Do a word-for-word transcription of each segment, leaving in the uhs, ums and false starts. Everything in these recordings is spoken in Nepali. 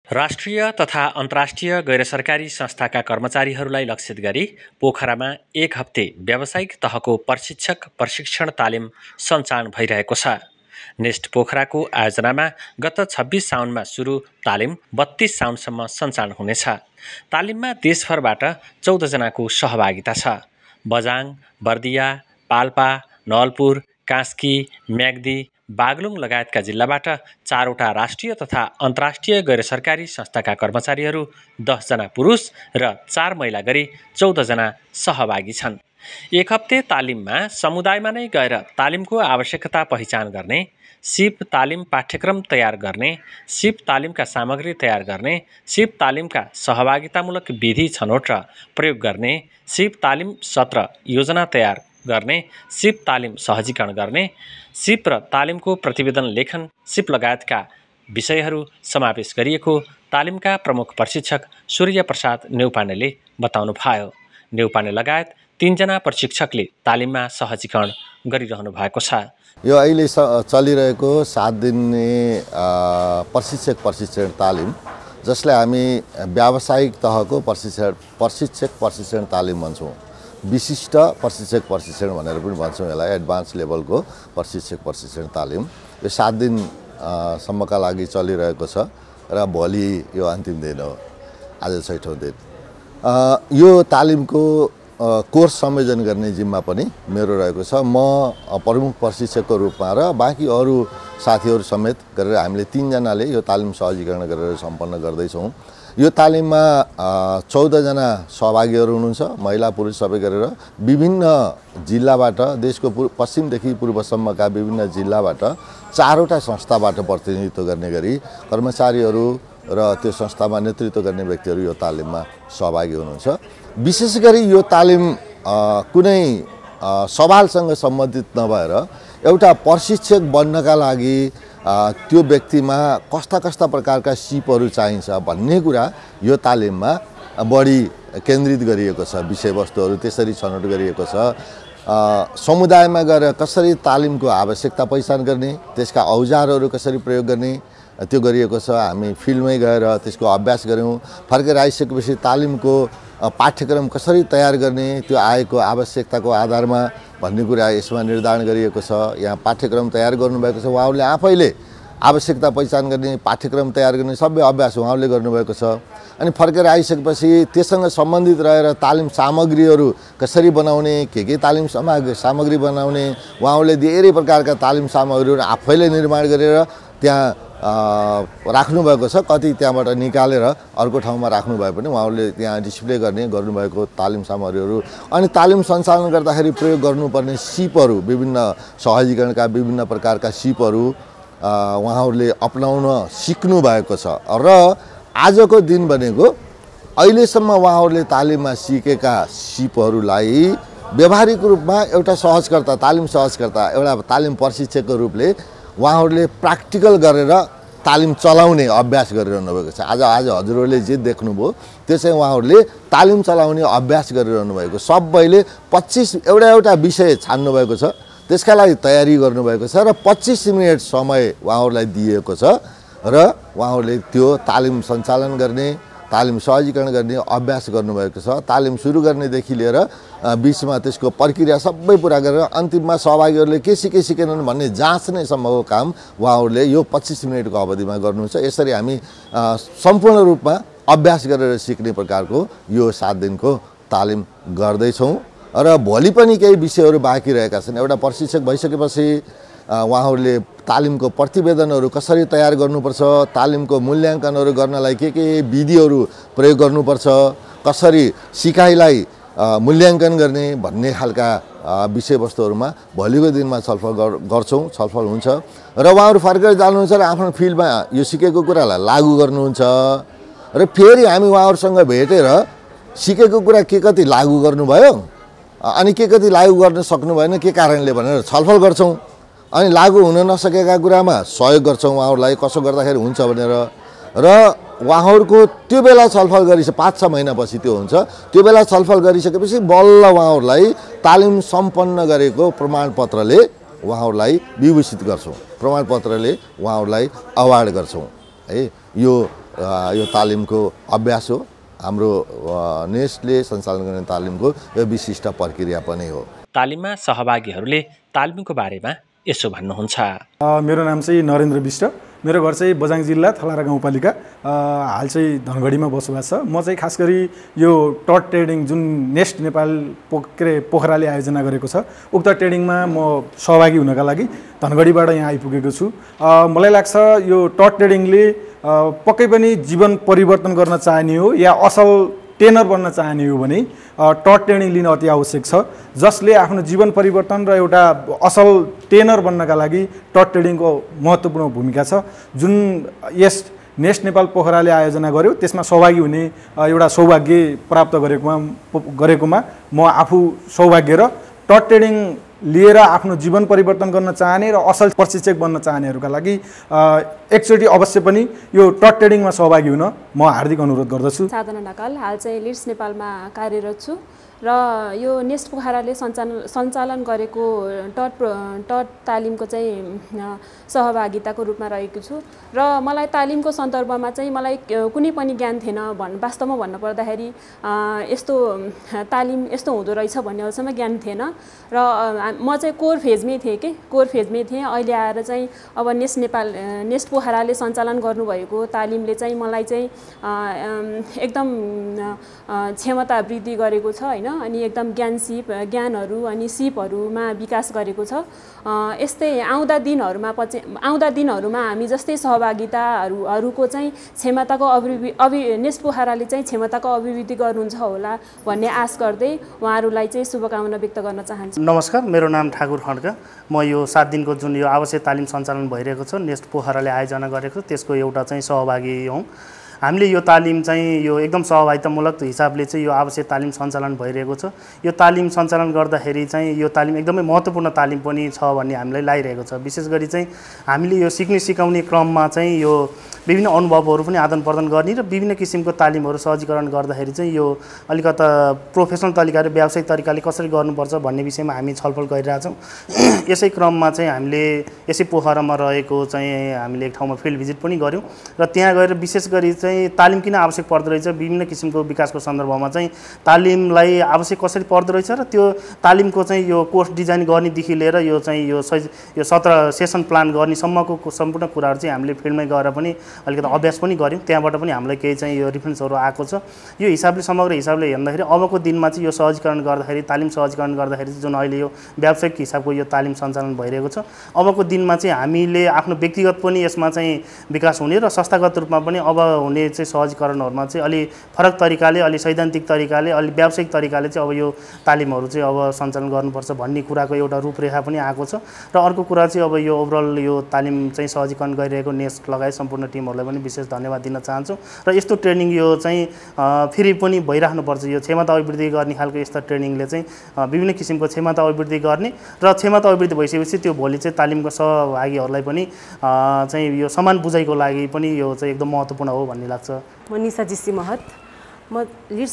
राष्ट्रिय तथा अन्तर्राष्ट्रिय गैरसरकारी संस्थाका कर्मचारीहरूलाई लक्षित गरी पोखरामा एक हप्ते व्यावसायिक तहको प्रशिक्षक प्रशिक्षण तालिम सञ्चालन भइरहेको छ। नेस्ट पोखराको आयोजनामा गत छब्बिस साउनमा सुरु तालिम बत्तीस साउनसम्म सञ्चालन हुनेछ। तालिममा देशभरबाट चौध जनाको सहभागिता छ। बझाङ, बर्दिया, पाल्पा, नवलपुर, कास्की, म्याग्दी, बागलुङ लगायतका जिल्लाबाट चारवटा राष्ट्रिय तथा अन्तर्राष्ट्रिय गैरसरकारी संस्थाका कर्मचारीहरू दस जना पुरुष र चार महिला गरी चौध जना सहभागी छन्। एक हप्ते तालिममा समुदायमा नै गएर तालिमको आवश्यकता पहिचान गर्ने, सिप तालिम पाठ्यक्रम तयार गर्ने, सिप तालिमका सामग्री तयार गर्ने, सिप तालिमका सहभागितामूलक विधि छनौट र प्रयोग गर्ने, सिप तालिम सत्र योजना तयार गर्ने, सिप तालिम सहजीकरण गर्ने, सिप र तालिमको प्रतिवेदन लेखन, सिप लगायतका विषयहरू समावेश गरिएको तालिमका प्रमुख प्रशिक्षक सूर्य प्रसाद नेउपानेले बताउनु भयो। नेउपाने लगायत तीनजना प्रशिक्षकले तालिममा सहजीकरण गरिरहनु भएको छ। यो अहिले चलिरहेको सात दिने प्रशिक्षक प्रशिक्षण तालिम, जसलाई हामी व्यावसायिक तहको प्रशिक्षण प्रशिक्षक प्रशिक्षण तालिम भन्छौँ, विशिष्ट प्रशिक्षक प्रशिक्षण भनेर पनि भन्छौँ यसलाई, एडभान्स लेभलको प्रशिक्षक प्रशिक्षण तालिम यो सात दिन सम्मका लागि चलिरहेको छ र भोलि यो अन्तिम दिन हो, आज छैठौँ दिन। यो तालिमको कोर्स संयोजन गर्ने जिम्मा पनि मेरो रहेको छ। म प्रमुख प्रशिक्षकको रूपमा र बाँकी अरू साथीहरू समेत गरेर हामीले तीनजनाले यो तालिम सहजीकरण गरेर सम्पन्न गर्दैछौँ। यो तालिममा चौधजना सहभागीहरू हुनुहुन्छ, महिला पुरुष सबै गरेर विभिन्न जिल्लाबाट, देशको पश्चिमदेखि पूर्वसम्मका विभिन्न जिल्लाबाट चारवटा संस्थाबाट प्रतिनिधित्व गर्ने गरी कर्मचारीहरू र त्यो संस्थामा नेतृत्व गर्ने व्यक्तिहरू यो तालिममा सहभागी हुनुहुन्छ। विशेष गरी यो तालिम कुनै सवालसँग सम्बन्धित नभएर एउटा प्रशिक्षक बन्नका लागि त्यो व्यक्तिमा कस्ता कस्ता प्रकारका सिपहरू चाहिन्छ भन्ने कुरा यो तालिममा बढी केन्द्रित गरिएको छ। विषयवस्तुहरू त्यसरी छनौट गरिएको छ। समुदायमा गएर कसरी तालिमको आवश्यकता पहिचान गर्ने, त्यसका औजारहरू कसरी प्रयोग गर्ने त्यो गरिएको छ। हामी फिल्डमै गएर त्यसको अभ्यास गऱ्यौँ। फर्केर आइसकेपछि तालिमको पाठ्यक्रम कसरी तयार गर्ने त्यो आएको आवश्यकताको आधारमा भन्ने कुरा यसमा निर्धारण गरिएको छ। यहाँ पाठ्यक्रम तयार गर्नुभएको छ, उहाँहरूले आफैले आवश्यकता पहिचान गर्ने, पाठ्यक्रम तयार गर्ने सबै अभ्यास उहाँहरूले गर्नुभएको छ। अनि फर्केर आइसकेपछि त्यससँग सम्बन्धित रहेर तालिम सामग्रीहरू कसरी बनाउने, के के तालिम सामग्री सामग्री बनाउने, उहाँहरूले धेरै प्रकारका तालिम सामग्रीहरू आफैले निर्माण गरेर त्यहाँ राख्नुभएको छ। कति त्यहाँबाट निकालेर अर्को ठाउँमा राख्नु भए पनि उहाँहरूले त्यहाँ डिस्प्ले गर्ने गर्नुभएको तालिम सामग्रीहरू। अनि तालिम सञ्चालन गर्दाखेरि प्रयोग गर्नुपर्ने सिपहरू, विभिन्न सहजीकरणका विभिन्न प्रकारका सिपहरू उहाँहरूले अपनाउन सिक्नु भएको छ। र आजको दिन भनेको अहिलेसम्म उहाँहरूले तालिममा सिकेका सिपहरूलाई व्यावहारिक रूपमा एउटा सहजकर्ता, तालिम सहजकर्ता, एउटा तालिम प्रशिक्षकको रूपले उहाँहरूले प्र्याक्टिकल गरेर तालिम चलाउने अभ्यास गरिरहनु भएको छ। आज आज हजुरहरूले जे देख्नुभयो त्यो चाहिँ उहाँहरूले तालिम चलाउने अभ्यास गरिरहनु भएको। सबैले पच्चिस एउटा एउटा विषय छान्नु भएको छ, त्यसका लागि तयारी गर्नुभएको छ र पच्चिस मिनट समय उहाँहरूलाई दिएको छ र उहाँहरूले त्यो तालिम सञ्चालन गर्ने, तालिम सहजीकरण गर्ने अभ्यास गर्नुभएको छ। तालिम सुरु गर्नेदेखि लिएर बिचमा त्यसको प्रक्रिया सबै पुरा गरेर अन्तिममा सहभागीहरूले के सिके सिकेनन् भन्ने जाँच्ने सम्भव काम उहाँहरूले यो पच्चिस मिनटको अवधिमा गर्नुहुन्छ। यसरी हामी सम्पूर्ण रूपमा अभ्यास गरेर सिक्ने प्रकारको यो सात दिनको तालिम गर्दैछौँ र भोलि पनि केही विषयहरू बाँकी रहेका छन्। एउटा प्रशिक्षक भइसकेपछि उहाँहरूले तालिमको प्रतिवेदनहरू कसरी तयार गर्नुपर्छ, तालिमको मूल्याङ्कनहरू गर्नलाई के के विधिहरू प्रयोग गर्नुपर्छ, कसरी सिकाइलाई मूल्याङ्कन गर्ने भन्ने खालका विषयवस्तुहरूमा भोलिको दिनमा छलफल गर्छौँ, छलफल हुन्छ र उहाँहरू फर्केर जानुहुन्छ र आफ्नो फिल्डमा यो सिकेको कुरालाई लागू गर्नुहुन्छ र फेरि हामी उहाँहरूसँग भेटेर सिकेको कुरा के कति लागू गर्नुभयो अनि के कति लागू गर्न सक्नु भएन, के कारणले भनेर छलफल गर्छौँ। अनि लागू हुन नसकेका कुरामा सहयोग गर्छौँ उहाँहरूलाई, कसो गर्दाखेरि हुन्छ भनेर। र उहाँहरूको त्यो बेला छलफल गरिसके पाँच छ महिनापछि त्यो हुन्छ। त्यो बेला छलफल गरिसकेपछि बल्ल उहाँहरूलाई तालिम सम्पन्न गरेको प्रमाणपत्रले उहाँहरूलाई विभूषित गर्छौँ, प्रमाणपत्रले उहाँहरूलाई अवार्ड गर्छौँ है। यो यो तालिमको अभ्यास हो। हाम्रो नेस्टले सञ्चालन गर्ने तालिमको यो विशिष्ट प्रक्रिया पनि हो। तालिममा सहभागीहरूले तालिमको बारेमा यसो भन्नुहुन्छ। मेरो नाम चाहिँ नरेन्द्र विष्ट, मेरो घर चाहिँ बझाङ जिल्ला थलारा गाउँपालिका, हाल चाहिँ धनगढीमा बसोबास छ। म चाहिँ खास गरी यो टट ट्रेडिङ जुन नेस्ट नेपाल पो के अरे पोखराले आयोजना गरेको छ, उक्त ट्रेडिङमा म सहभागी हुनका लागि धनगढीबाट यहाँ आइपुगेको छु। मलाई लाग्छ यो टट ट्रेडिङले पक्कै पनि जीवन परिवर्तन गर्न चाहने हो या असल ट्रेनर बन्न चाहने हो भने टट ट्रेनिङ लिन अति आवश्यक छ, जसले आफ्नो जीवन परिवर्तन र एउटा असल ट्रेनर बन्नका लागि टट ट्रेडिङको महत्त्वपूर्ण भूमिका छ। जुन यस नेस्ट नेपाल पोखराले आयोजना गर्यो त्यसमा सहभागी हुने एउटा सौभाग्य प्राप्त गरेकोमा गरेकोमा म आफू सौभाग्य र टट ट्रेडिङ लिएर आफ्नो जीवन परिवर्तन गर्न चाहने र असल प्रशिक्षक बन्न चाहनेहरूका लागि एकचोटि अवश्य पनि यो टट ट्रेडिङमा सहभागी हुन म हार्दिक अनुरोध गर्दछु। साधना ढकाल, हाल चाहिँ लिड्स नेपालमा कार्यरत छु र यो नेस्ट पोखराले सञ्चालन सञ्चालन गरेको टट टट तालिमको चाहिँ सहभागिताको रूपमा रहेको छु र मलाई तालिमको सन्दर्भमा चाहिँ मलाई कुनै पनि ज्ञान थिएन। भन् वास्तवमा भन्नुपर्दाखेरि यस्तो तालिम यस्तो हुँदो रहेछ भन्ने अहिलेसम्म ज्ञान थिएन र म चाहिँ कोर फेजमै थिएँ कि कोर फेजमै थिएँ। अहिले आएर चाहिँ अब नेस्ट नेपाल नेस्ट पोखराले सञ्चालन गर्नुभएको तालिमले चाहिँ मलाई चाहिँ एकदम क्षमता वृद्धि गरेको छ होइन, अनि एकदम ज्ञान सिप ज्ञानहरू अनि सिपहरूमा विकास गरेको छ। यस्तै आउँदा दिनहरूमा पछि आउँदा दिनहरूमा हामी जस्तै सहभागिताहरूको चाहिँ क्षमताको अभिवृद्धि अभि नेस्ट पोखराले चाहिँ क्षमताको अभिवृद्धि गर्नुहुन्छ होला भन्ने आश गर्दै उहाँहरूलाई चाहिँ शुभकामना व्यक्त गर्न चाहन्छु। नमस्कार, मेरो नाम ठाकुर खड्का। म यो सात दिनको जुन यो आवश्यक तालिम सञ्चालन भइरहेको छ नेस्ट पोखराले आयोजना गरेको त्यसको एउटा चाहिँ सहभागी हौँ। हामीले यो तालिम चाहिँ यो एकदम सहभागितामूलक हिसाबले चाहिँ यो आवश्यक तालिम सञ्चालन भइरहेको छ। यो तालिम सञ्चालन गर्दाखेरि चाहिँ यो तालिम एकदमै महत्त्वपूर्ण तालिम पनि छ भन्ने हामीलाई लागिरहेको छ। विशेष गरी चाहिँ हामीले यो सिक्ने सिकाउने क्रममा चाहिँ यो विभिन्न अनुभवहरू पनि आदान प्रदान गर्ने र विभिन्न किसिमको तालिमहरू सहजीकरण गर्दाखेरि चाहिँ यो अलिकता प्रोफेसनल तरिकाले व्यावसायिक तरिकाले कसरी गर्नुपर्छ भन्ने विषयमा हामी छलफल गरिरहेछौँ। यसै क्रममा चाहिँ हामीले यसै पोखरामा रहेको चाहिँ हामीले एक ठाउँमा फिल्ड भिजिट पनि गऱ्यौँ र त्यहाँ गएर विशेष गरी चाहिँ तालिम किन आवश्यक पर्दो रहेछ, विभिन्न किसिमको विकासको सन्दर्भमा चाहिँ तालिमलाई आवश्यक कसरी पर्दो रहेछ र त्यो तालिमको चाहिँ यो कोर्स डिजाइन गर्नेदेखि लिएर यो चाहिँ यो यो सत्र सेसन प्लान गर्नेसम्मको सम्पूर्ण कुराहरू चाहिँ हामीले फिल्डमै गएर पनि अलिकति अभ्यास पनि गऱ्यौँ। त्यहाँबाट पनि हामीलाई केही चाहिँ यो रिफरेन्सहरू आएको छ। यो हिसाबले समग्र हिसाबले हेर्दाखेरि अबको दिनमा चाहिँ यो सहजीकरण गर्दाखेरि तालिम सहजीकरण गर्दाखेरि जुन अहिले यो व्यावसायिक हिसाबको यो तालिम सञ्चालन भइरहेको छ, अबको दिनमा चाहिँ हामीले आफ्नो व्यक्तिगत पनि यसमा चाहिँ विकास हुने र संस्थागत रूपमा पनि अब हुने चाहिँ सहजीकरणहरूमा चाहिँ अलि फरक तरिकाले अलि सैद्धान्तिक तरिकाले अलि व्यावसायिक तरिकाले चाहिँ अब यो तालिमहरू चाहिँ अब सञ्चालन गर्नुपर्छ भन्ने कुराको एउटा रूपरेखा पनि आएको छ। र अर्को कुरा चाहिँ अब यो ओभरअल यो तालिम चाहिँ सहजीकरण गरिरहेको नेस्ट लगायत सम्पूर्ण टिमहरूलाई पनि विशेष धन्यवाद दिन चाहन्छु। र यस्तो ट्रेनिङ यो चाहिँ फेरि पनि भइराख्नुपर्छ। यो क्षमता अभिवृद्धि गर्ने खालको यस्ता ट्रेनिङले चाहिँ विभिन्न किसिमको क्षमता अभिवृद्धि गर्ने र क्षमता अभिवृद्धि भइसकेपछि त्यो भोलि चाहिँ तालिमको सहभागीहरूलाई पनि चाहिँ यो समान बुझाइको लागि पनि यो चाहिँ एकदम महत्त्वपूर्ण हो भन्ने लाग्छ। म निशा जीसी महत, म लिड्स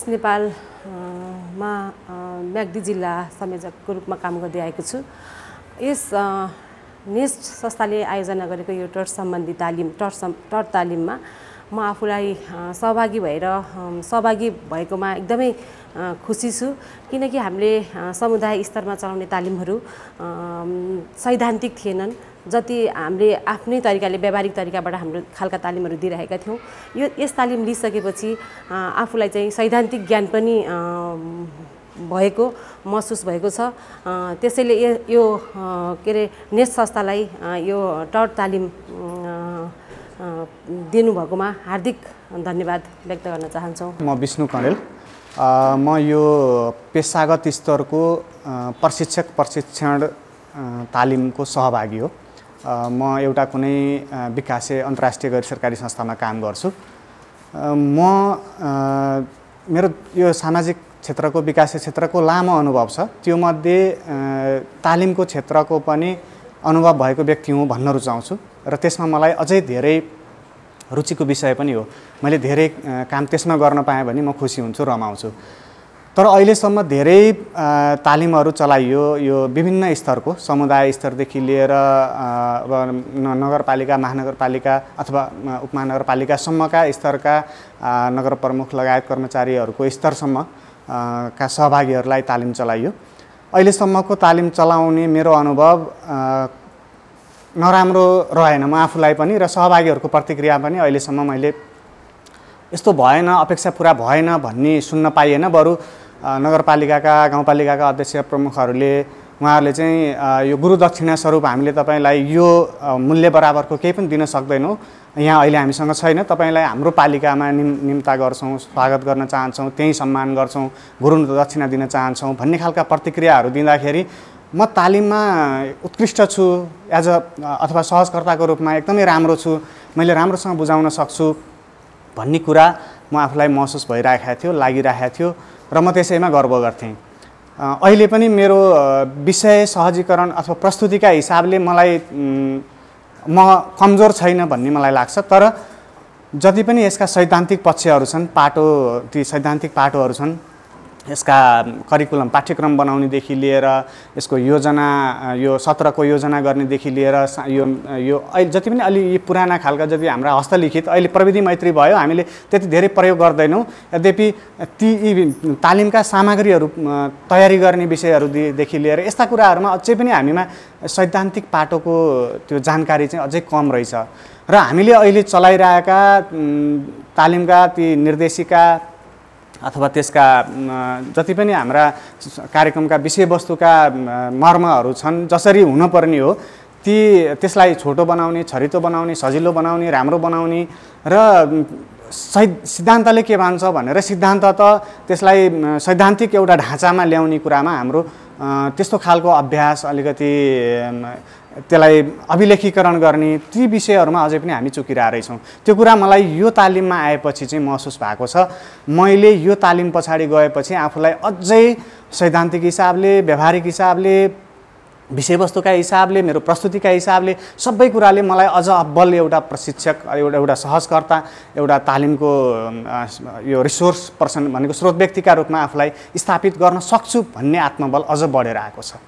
नेपालमा म्याग्दी जिल्ला संयोजकको रूपमा काम गर्दै आएको छु। यस नेस्ट संस्थाले आयोजना गरेको यो टट सम्बन्धी तालिम टट सम् टट तालिममा म आफूलाई सहभागी भएर सहभागी भएकोमा एकदमै खुसी छु, किनकि हामीले समुदाय स्तरमा चलाउने तालिमहरू सैद्धान्तिक थिएनन्। जति हामीले आफ्नै तरिकाले व्यावहारिक तरिकाबाट हाम्रो खालका तालिमहरू दिइरहेका थियौँ, यो यस तालिम लिइसकेपछि आफूलाई चाहिँ सैद्धान्तिक ज्ञान पनि भएको महसुस भएको छ। त्यसैले यो के अरे नेस्ट संस्थालाई यो टट तालिम दिनुभएकोमा हार्दिक धन्यवाद व्यक्त गर्न चाहन्छौँ। म विष्णु कँडेल, म यो पेसागत स्तरको प्रशिक्षक प्रशिक्षण तालिमको सहभागी हो। म एउटा कुनै विकासे अन्तर्राष्ट्रिय गैर सरकारी संस्थामा काम गर्छु। म मेरो यो सामाजिक क्षेत्रको विकास क्षेत्रको लामो अनुभव छ, त्यो मध्ये तालिमको क्षेत्रको पनि अनुभव भएको व्यक्ति हुँ भन्न रुचाउँछु र त्यसमा मलाई अझै धेरै रुचिको विषय पनि हो। मैले धेरै काम त्यसमा गर्न पाएँ भने म खुसी हुन्छु, रमाउँछु। तर अहिलेसम्म धेरै तालिमहरू चलाइयो यो विभिन्न स्तरको समुदाय स्तरदेखि लिएर अब नगरपालिका महानगरपालिका अथवा उपमहानगरपालिकासम्मका स्तरका नगर प्रमुख लगायत कर्मचारीहरूको स्तरसम्म का सहभागीहरूलाई तालिम चलाइयो। अहिलेसम्मको तालिम चलाउने मेरो अनुभव नराम्रो रहेन, म आफूलाई पनि र सहभागीहरूको प्रतिक्रिया पनि अहिलेसम्म मैले यस्तो भएन, अपेक्षा पुरा भएन भन्ने सुन्न पाइएन। बरु नगरपालिकाका गाउँपालिकाका अध्यक्ष प्रमुखहरूले उहाँहरूले चाहिँ यो गुरुदक्षिणा स्वरूप हामीले तपाईँलाई यो मूल्य बराबरको केही पनि दिन सक्दैनौँ, यहाँ अहिले हामीसँग छैन, तपाईँलाई हाम्रो पालिकामा निम निम्ता गर्छौँ, स्वागत गर्न चाहन्छौँ, त्यही सम्मान गर्छौँ, गुरु दक्षिणा दिन चाहन्छौँ भन्ने खालका प्रतिक्रियाहरू दिँदाखेरि म तालिममा उत्कृष्ट छु एज अ अथवा सहजकर्ताको रूपमा एकदमै राम्रो छु, मैले राम्रोसँग बुझाउन सक्छु भन्ने कुरा म आफूलाई महसुस भइरहेको थियो, लागिरहेको थियो र म त्यसैमा गर्व गर्थेँ। अहिले पनि मेरो विषय सहजीकरण अथवा प्रस्तुतिका हिसाबले मलाई म कमजोर छैन भन्ने मलाई लाग्छ। तर जति पनि यसका सैद्धान्तिक पक्षहरू छन्, पाटो ती सैद्धान्तिक पाटोहरू छन्, यसका करिकुलम पाठ्यक्रम बनाउनेदेखि लिएर यसको योजना यो सत्रको योजना गर्नेदेखि लिएर यो यो अहिले जति पनि अलि यी पुराना खालका जति हाम्रा हस्तलिखित अहिले प्रविधि मैत्री भयो, हामीले त्यति धेरै प्रयोग गर्दैनौँ। यद्यपि ती तालिमका सामग्रीहरू तयारी गर्ने विषयहरूदेखि लिएर यस्ता कुराहरूमा अझै पनि हामीमा सैद्धान्तिक पाटोको त्यो जानकारी चाहिँ अझै कम रहेछ र हामीले अहिले चलाइरहेका तालिमका ती निर्देशिका अथवा त्यसका जति पनि हाम्रा कार्यक्रमका विषयवस्तुका मर्महरू छन्, जसरी हुनुपर्ने हो ती त्यसलाई छोटो बनाउने, छरितो बनाउने, सजिलो बनाउने, राम्रो बनाउने र सै सिद्धान्तले के भन्छ भनेर सिद्धान्त त त्यसलाई सैद्धान्तिक एउटा ढाँचामा ल्याउने कुरामा हाम्रो त्यस्तो खालको अभ्यास अलिकति त्यसलाई अभिलेखीकरण गर्ने ती विषयहरूमा अझै पनि हामी चुकिरहेछौँ। त्यो कुरा मलाई यो तालिममा आएपछि चाहिँ महसुस भएको छ। मैले यो तालिम पछाडि गएपछि आफूलाई अझै सैद्धान्तिक हिसाबले, व्यावहारिक हिसाबले, विषयवस्तुका हिसाबले, मेरो प्रस्तुतिका हिसाबले सबै कुराले मलाई अझ अब्बल एउटा प्रशिक्षक, एउटा एउटा सहजकर्ता, एउटा तालिमको यो रिसोर्स पर्सन भनेको स्रोत व्यक्तिका रूपमा आफूलाई स्थापित गर्न सक्छु भन्ने आत्मबल अझ बढेर आएको छ।